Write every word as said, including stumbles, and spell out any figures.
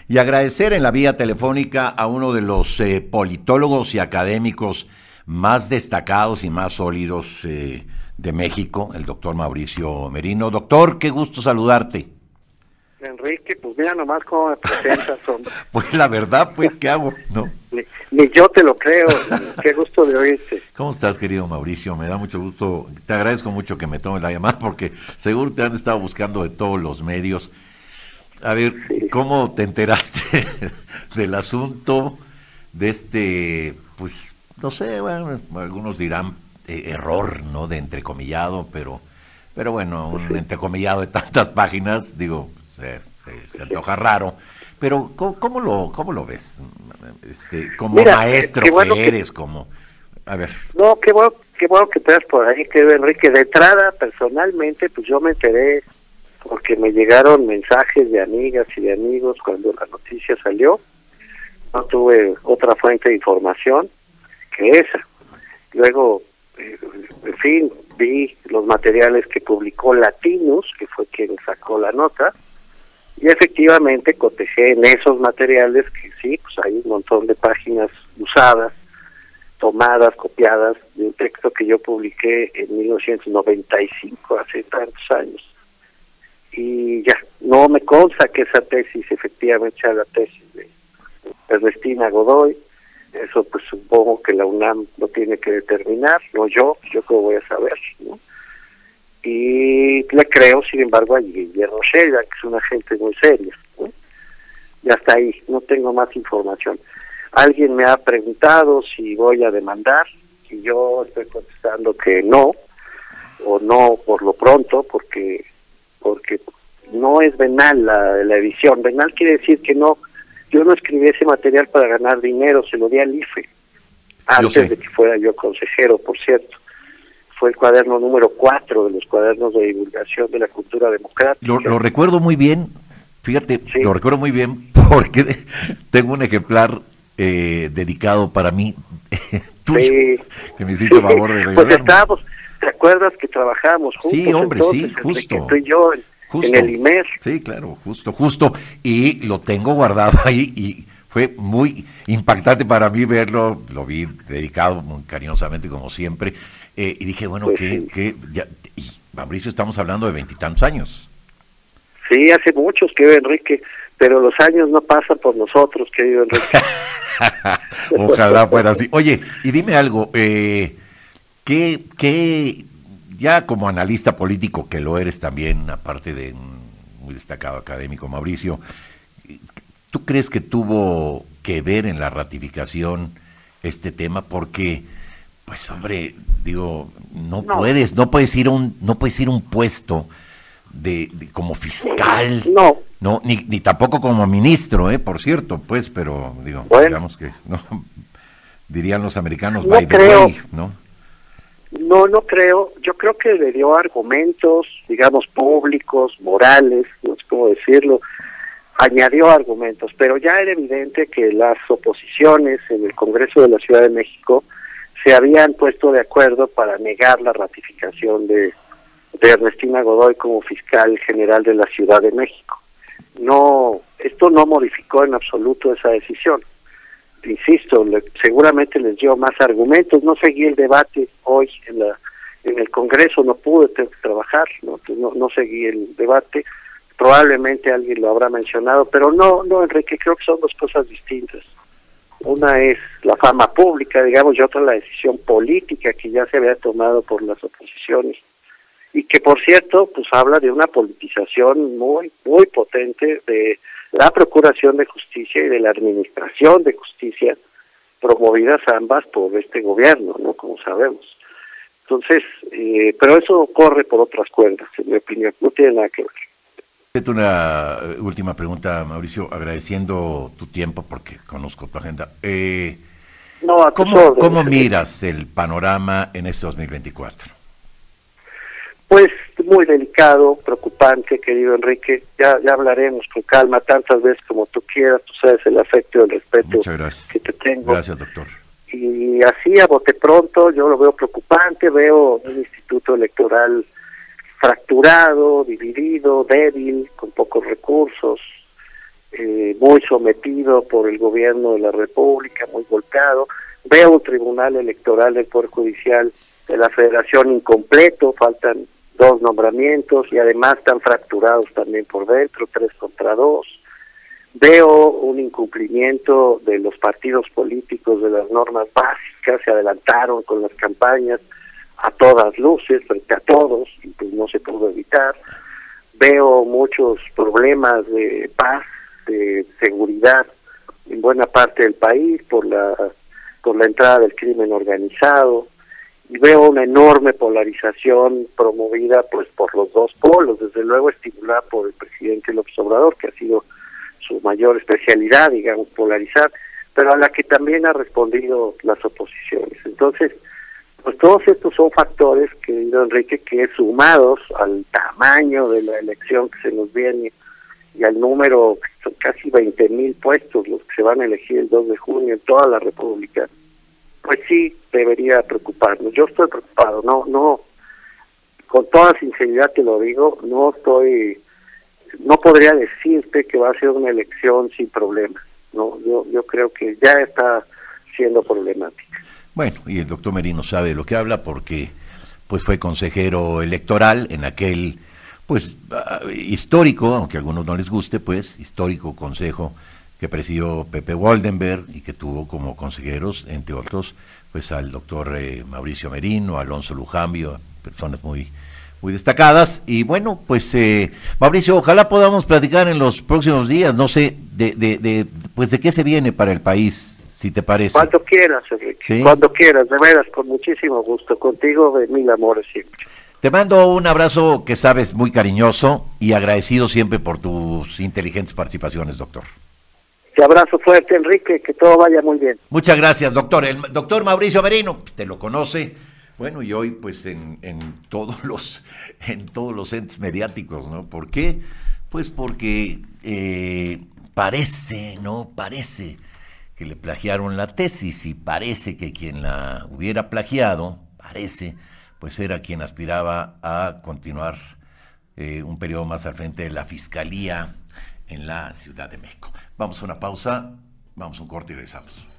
Y agradecer en la vía telefónica a uno de los eh, politólogos y académicos más destacados y más sólidos eh, de México, el doctor Mauricio Merino. Doctor, qué gusto saludarte. Enrique, pues mira nomás cómo me presentas, hombre. Pues la verdad, pues, ¿qué hago? ¿No? Ni, ni yo te lo creo, qué gusto de oírte. ¿Cómo estás, querido Mauricio? Me da mucho gusto, te agradezco mucho que me tomes la llamada, porque seguro te han estado buscando de todos los medios. A ver, sí. ¿Cómo te enteraste del asunto de este, pues, no sé, bueno, algunos dirán eh, error, ¿no?, de entrecomillado, pero, pero bueno, un sí. entrecomillado de tantas páginas, digo, se, se, se antoja raro, pero ¿cómo, cómo lo cómo lo ves? Este, como Mira, maestro que bueno eres, que, como, a ver. No, qué bueno, qué bueno que estás por ahí, que Enrique, de entrada, personalmente, pues yo me enteré porque me llegaron mensajes de amigas y de amigos cuando la noticia salió. No tuve otra fuente de información que esa. Luego, eh, en fin, vi los materiales que publicó Latinus, que fue quien sacó la nota, y efectivamente cotejé en esos materiales que sí, pues hay un montón de páginas usadas, tomadas, copiadas, de un texto que yo publiqué en mil novecientos noventa y cinco, hace tantos años. Y ya, no me consta que esa tesis efectivamente sea la tesis de Ernestina Godoy. Eso pues supongo que la UNAM lo tiene que determinar, no yo, yo cómo voy a saber, ¿no? Y le creo, sin embargo, a Guillermo Sheridan, que es una gente muy seria, ¿no? Y hasta ahí, no tengo más información. Alguien me ha preguntado si voy a demandar, y yo estoy contestando que no, o no por lo pronto, porque porque no es venal la, la edición. Venal quiere decir que no, yo no escribí ese material para ganar dinero, se lo di al I F E, antes de que fuera yo consejero, por cierto. Fue el cuaderno número cuatro de los cuadernos de divulgación de la cultura democrática. Lo, lo recuerdo muy bien, fíjate, sí. lo recuerdo muy bien porque tengo un ejemplar eh, dedicado para mí, tuyo, sí. que me hiciste el favor de regalarme. Pues estábamos, ¿te acuerdas que trabajábamos juntos? Sí, hombre, entonces, sí, justo. Tú y yo en, justo. en el I M E R. Sí, claro, justo, justo. Y lo tengo guardado ahí y fue muy impactante para mí verlo, lo vi dedicado muy cariñosamente como siempre. Eh, y dije, bueno, pues que, sí. que ya, y Mauricio, estamos hablando de veintitantos años. Sí, hace muchos, querido Enrique, pero los años no pasan por nosotros, querido Enrique. Ojalá fuera así. Oye, y dime algo, eh, ¿qué, qué, ya como analista político que lo eres también, aparte de un muy destacado académico, Mauricio, ¿tú crees que tuvo que ver en la ratificación este tema? Porque pues hombre, digo, no, no puedes, no puedes ir a un, no puedes ir a un puesto de, de como fiscal, no, no, ni, ni tampoco como ministro, eh, por cierto, pues, pero digo, bueno, digamos que no, dirían los americanos, no by the creo, way, ¿no? No, no creo. Yo creo que le dio argumentos, digamos, públicos, morales, no sé cómo decirlo. Añadió argumentos, pero ya era evidente que las oposiciones en el Congreso de la Ciudad de México se habían puesto de acuerdo para negar la ratificación de, de Ernestina Godoy como fiscal general de la Ciudad de México. No, esto no modificó en absoluto esa decisión. Insisto, le, seguramente les dio más argumentos. No seguí el debate hoy en la en el Congreso, no pude, tengo que trabajar, no, no, no seguí el debate. Probablemente alguien lo habrá mencionado, pero no, no, Enrique, creo que son dos cosas distintas. Una es la fama pública, digamos, y otra la decisión política que ya se había tomado por las oposiciones. Y que, por cierto, pues habla de una politización muy, muy potente de la Procuración de Justicia y de la Administración de Justicia, promovidas ambas por este gobierno, ¿no? Como sabemos. Entonces, eh, pero eso corre por otras cuerdas, en mi opinión, no tiene nada que ver. Una última pregunta, Mauricio, agradeciendo tu tiempo porque conozco tu agenda. Eh, no, a ¿Cómo, órdenes, ¿Cómo miras el panorama en este dos mil veinticuatro? Pues muy delicado, preocupante, querido Enrique. Ya ya hablaremos con calma tantas veces como tú quieras. Tú sabes el afecto y el respeto que te tengo. Gracias, doctor. Y así a bote pronto yo lo veo preocupante. Veo un instituto electoral fracturado, dividido, débil, con pocos recursos, eh, muy sometido por el gobierno de la República, muy golpeado. Veo un tribunal electoral del Poder Judicial de la Federación incompleto, faltan dos nombramientos y además están fracturados también por dentro, tres contra dos. Veo un incumplimiento de los partidos políticos de las normas básicas, se adelantaron con las campañas a todas luces, frente a todos, y pues no se pudo evitar. Veo muchos problemas de paz, de seguridad en buena parte del país por la por la entrada del crimen organizado, y veo una enorme polarización promovida pues por los dos polos, desde luego estimulada por el presidente López Obrador, que ha sido su mayor especialidad, digamos, polarizar, pero a la que también ha respondido las oposiciones. Entonces, pues todos estos son factores, querido Enrique, que sumados al tamaño de la elección que se nos viene y al número, son casi veinte mil puestos los que se van a elegir el dos de junio en toda la República, pues sí debería preocuparnos. Yo estoy preocupado, no, no, con toda sinceridad te lo digo, no estoy, no podría decirte que va a ser una elección sin problemas, no, yo, yo creo que ya está siendo problemática. Bueno, y el doctor Merino sabe de lo que habla porque pues fue consejero electoral en aquel pues uh, histórico, aunque a algunos no les guste, pues histórico consejo que presidió Pepe Woldenberg y que tuvo como consejeros, entre otros, pues al doctor eh, Mauricio Merino, Alonso Lujambio, personas muy muy destacadas. Y bueno, pues eh, Mauricio, ojalá podamos platicar en los próximos días, no sé, de, de, de pues de qué se viene para el país, si te parece. Cuando quieras, Enrique, ¿sí? Cuando quieras, de veras, con muchísimo gusto, contigo de mil amores siempre. Te mando un abrazo que sabes muy cariñoso y agradecido siempre por tus inteligentes participaciones, doctor. Te abrazo fuerte, Enrique, que todo vaya muy bien. Muchas gracias, doctor. El doctor Mauricio Merino, te lo conoce, bueno, y hoy pues en, en todos los en todos los entes mediáticos, ¿no? ¿Por qué? Pues porque eh, parece, ¿no? Parece que le plagiaron la tesis y parece que quien la hubiera plagiado, parece, pues era quien aspiraba a continuar eh, un periodo más al frente de la Fiscalía en la Ciudad de México. Vamos a una pausa, vamos a un corte y regresamos.